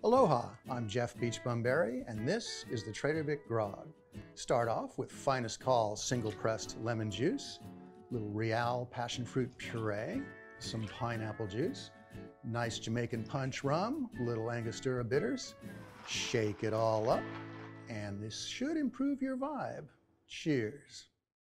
Aloha, I'm Jeff Beach Bumberry, and this is the Trader Vic Grog. Start off with finest call single-pressed lemon juice, little Reàl passion fruit puree, some pineapple juice, nice Jamaican punch rum, little Angostura bitters. Shake it all up, and this should improve your vibe. Cheers.